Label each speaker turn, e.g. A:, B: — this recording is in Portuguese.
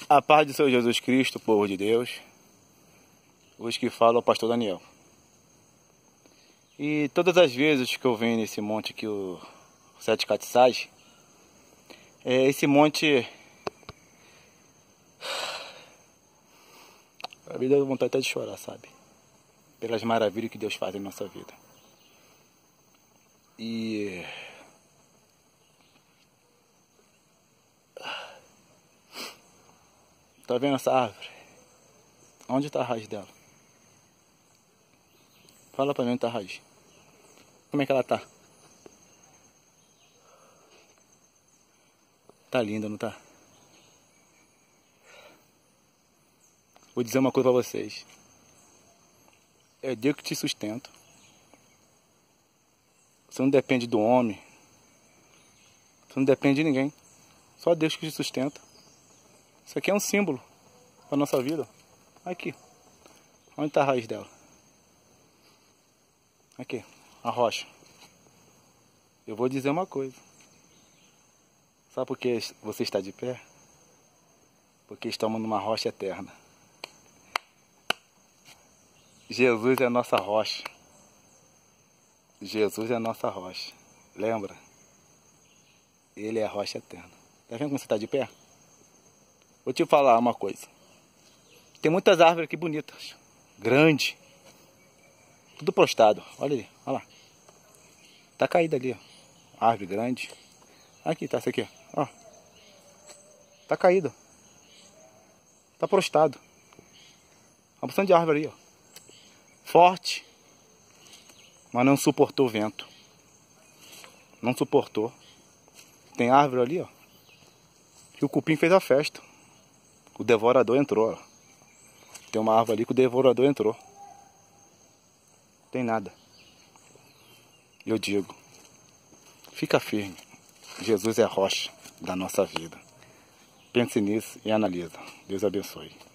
A: A paz do Senhor Jesus Cristo, povo de Deus. Hoje que fala é o pastor Daniel. E todas as vezes que eu venho nesse monte aqui, o Sete Catiçais, esse monte... A vida dá vontade até de chorar, sabe? Pelas maravilhas que Deus faz na nossa vida. E... Tá vendo essa árvore? Onde está a raiz dela? Fala pra mim onde está a raiz. Como é que ela tá? Tá linda, não tá? Vou dizer uma coisa pra vocês. É Deus que te sustenta. Você não depende do homem. Você não depende de ninguém. Só Deus que te sustenta. Isso aqui é um símbolo para nossa vida. Aqui. Onde está a raiz dela? Aqui, a rocha. Eu vou dizer uma coisa. Sabe por que você está de pé? Porque estamos numa rocha eterna. Jesus é a nossa rocha. Jesus é a nossa rocha. Lembra? Ele é a rocha eterna. Tá vendo como você está de pé? Vou te falar uma coisa. Tem muitas árvores aqui bonitas. Grandes. Tudo prostado. Olha ali. Olha lá. Tá caída ali, ó. Árvore grande. Aqui, tá essa aqui, ó. Tá caído. Tá prostado. Uma porção de árvore aí, ó. Forte. Mas não suportou o vento. Não suportou. Tem árvore ali, ó. Que o cupim fez a festa. O devorador entrou, ó. Tem uma árvore ali que o devorador entrou. Tem nada. Eu digo, fica firme. Jesus é a rocha da nossa vida. Pense nisso e analisa. Deus abençoe.